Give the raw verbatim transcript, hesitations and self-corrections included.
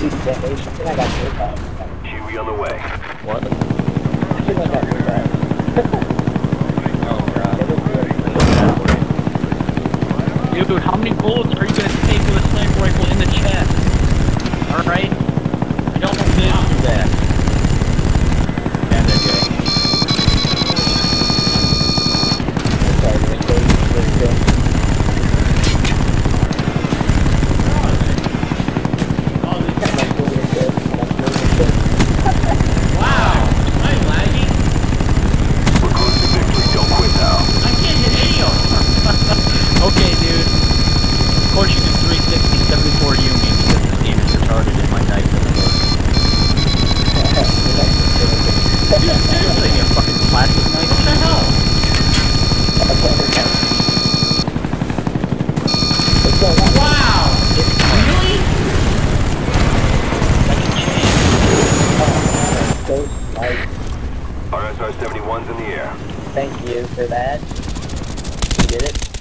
see the damnation thing, I got your back. Huey on the way. What? I think I got your back. Oh god. Dude, how many bullets are you gonna take with a sniper rifle in the chest? Alright? You don't live through that. And then, yeah. Sorry, we're still, we're still. Wow! I'm lagging. We're close to victory. Don't quit now. I can't hit any of them. Okay, dude. Of course you do three sixty, seventy-four Yumi because this game is retarded and my knife doesn't work. Dude, seriously. Like a fucking plastic knife? What the hell? Wow! Really? Those lights. R S R seventy-one's in the air. Thank you for that. You did it.